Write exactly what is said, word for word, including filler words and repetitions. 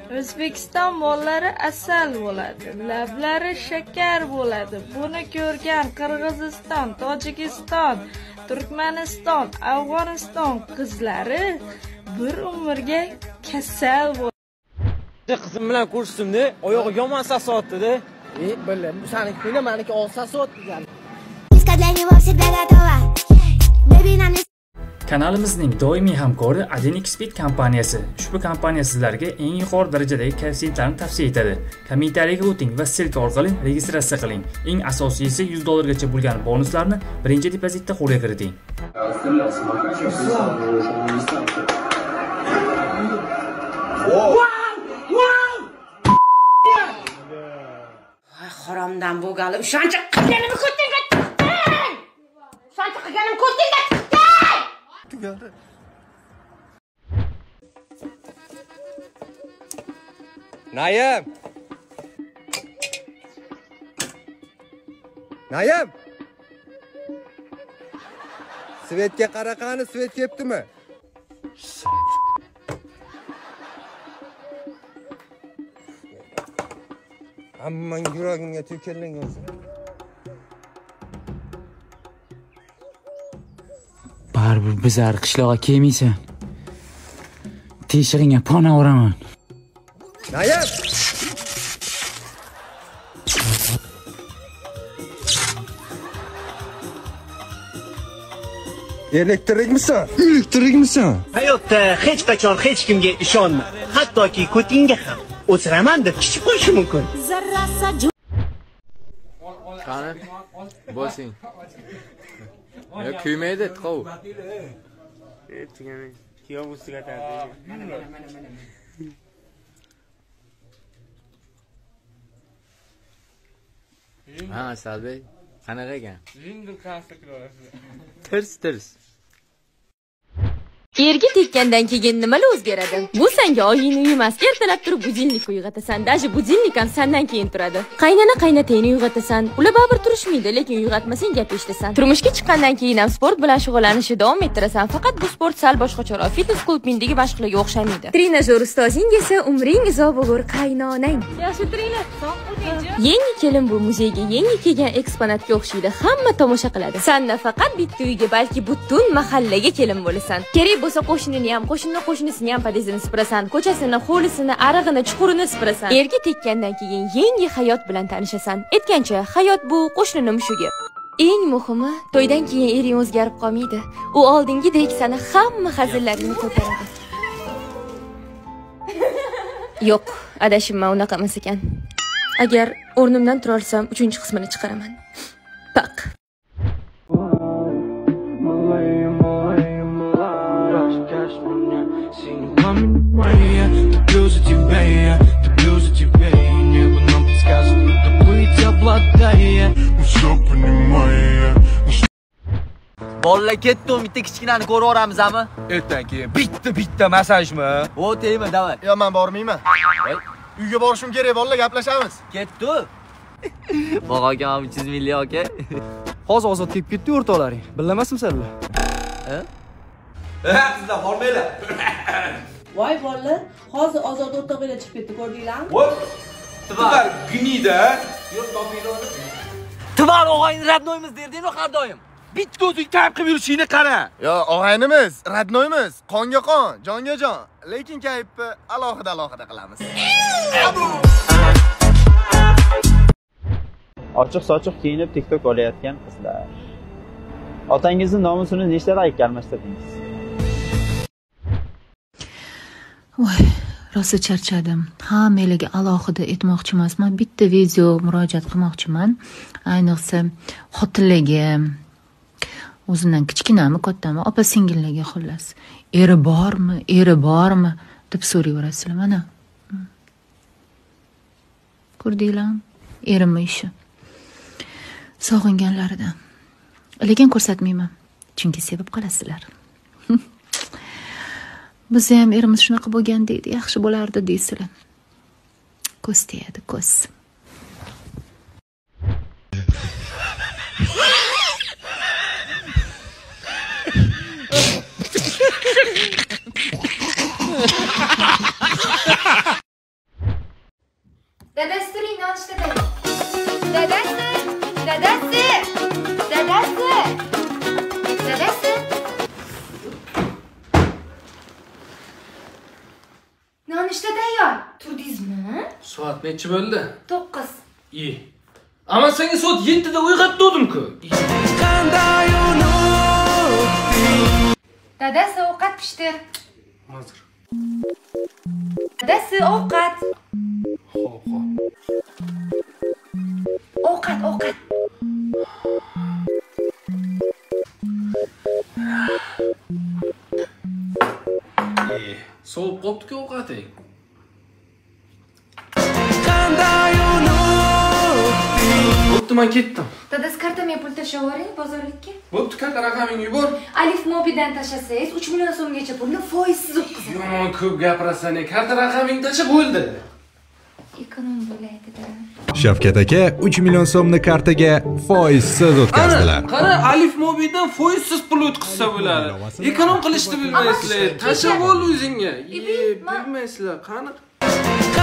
O'zbekiston mollari asal bo'ladi, lablari shakar bo'ladi. Buni ko'rgan Qirg'iziston, Tojikiston, Turkmaniston, Afg'oniston qizlari bir umrga kasal bo'ladi. Qizim bilan ko'rishdim-da, oyog'i yomon sasotdi-da. E, bildim, saniki puli, meniki og'iz sasotdi. Kanalimizning doimiy hamkori Adenixbit kompaniyasi. Ushbu kompaniya sizlarga eng yuqori darajadagi koeffitsiyentlarni tavsiya etadi. Kommentariyaga o'ting va ssilka orqali registratsiya qiling. Eng asosiysi yuz dollargacha bo'lgan bonuslarni birinchi depozitda qo'lga kiriting. Ay haromdan bo'lgani, o'shancha qilganimni ko'tingga tiqding. O'shancha qilganimni ko'tingga tiqding. Nayim. Nayim. Svetga qaraqani, svet kelibdimi? Amman yuragimga to'kilgan o'zi. Baribir bizlar qishloqqa kelmaysan. Teshig'ingga pona uraman. Nayim. Elektrikmisan? Elektrikmisan? Hayotda hech qachon hech kimga ishonma. Hattoki ko'tingga ham o'siraman deb kichib qo'yishi mumkin. Qani? Bo'lsing. Ya kuymaydi, qov. Etgani, kiyov ustiga tardi. Mana mana mana mana. Ha, Salbey. Qanaqa ekan? Yengil qasdi qilasiz. Tirs tirs. Erga tekkandan keyin nimalar o'zgaradi? Bu senga oyingni uyumasga ertalab turib budilnik uyg'otasan. Даже budilnik ham sendan keyin turadi. Qaynana qaynotangni uyg'otasan. Ular baribir turishmaydi, lekin uyg'otmasang gap eshitasan. Turmushga chiqqandan keyin ham sport bilan shug'ullanishni davom ettirasan. Faqat bu sport sal boshqacharoq. Fitness klubingdagi mashqlarga o'xshamaydi. Trenajyor ustozing esa umring uzoq bo'lur qaynonang. Yaxshi trener, sog' bo'lg'inchi. Yangi kelin bu muzeyga yangi kelgan eksponatga o'xshaydi. Hamma tomosha qiladi. Sen nafaqat bitta uyga, balki butun mahallaga kelin bo'lasan. Kerak bo'lsa qo'shnini ham, qo'shni qo'shnisini ham podezini supurasan, ko'chasini, hovlisini, arig'ini, chuqurini supurasan. Erga tekkandan keyin yangi hayot bilan tanishasan. Aytgancha, hayot bu qo'shnini mushugi. Eng muhimi, to'ydan keyin ering o'zgarib qolmaydi. U oldingidek seni hamma hazillaringni ko'taradi. Yo'q, adashimman, unaqa emas ekan. Agar o'rnimdan tura olsam, uchinchi qismini chiqaraman. Paq. Bolalar ketdim, bitta kichkinani ko'rib oramizmi? Ertadan keyin bitta bitta masajmi? O, tegma, davay. Yo, men bormayman. Uyga borishim kerak, bolalar gaplashamiz. Ketdi. Bog'a akam uch yuz million aka. Hozir ozod kelib ketdi o'rtoqlaring. Bilamasmi sizlar? Ha? Ha, sizlar bormaylar. Voy bolalar, hozir ozod o'rtoqlar chiqib ketdi, ko'rdinglarmi? Voy. Tibar gnida. Yo'q, topinglarni. Tibar o'g'ayni radnoyimiz derding-ku har doim. Bitta o'zing tayib qilib yurishingni qara. Yo, og'aynimiz, radnoyimiz, qonga qon, jonga jon. Lekin kayfni alohida alohida qilamiz. Ochiq-sochiq kiyinib TikTok olayotgan qizlar. Otangizning nomusini nechta like almashtirdingiz? Voy, rosa charchadim. Hammalarga alohida aytmoqchi emasman, bitta video murojaat qilmoqchiman. Ayniqsa xotinlarga, o'zimdan kichkinami, kattami, opa-singillarga xullas. Eri bormi, eri bormi deb so'rayverasizlar mana. Ko'rdinglarmi? Erimmi ishi. Sog'inganlaridan. Lekin ko'rsatmayman, chunki sevib qolasizlar. Biz ham erimiz shunaqa bo'lgan deydi, yaxshi bo'lardi deysizlar. Ko'z tegadi, ko'z. Dadasi turing, nonushtada. Dadasi, dadasi, dadasi, dadasi. Nonushta tayyor. Turdingizmi? Soat necha bo'ldi? to'qqiz. İyi. Ama senga soat yettida uyg'otdim-ku. Qanday unutding? Dadasi ovqat pishdi. Hozir. Dadasi ovqat. Xo'p, xo'p. Ovqat, ovqat. E, sovuq qolibdi-ku ovqating. Bo'pti, men ketdim. Dadasi kartamga pul tashlab yuboring bozorlikka. Bo'pti, karta raqamingni yubor. Alif Mobidan tashlasangiz uch million so'mgacha pulni foizsiz o'tkazadi. Yomon ko'p gapirasan, karta raqamingni tashlab bo'ldi. Ekonom bo'laydi-da. Shavkat aka uch million so'mni kartaga foizsiz o'tkazdilar. Qara, Alif Mobidan foizsiz pul o'tkazsa bo'ladi. Ekonom qilishni bilmaysizlar. Tashlab ol o'zingga. Bilmaysizlar, qani?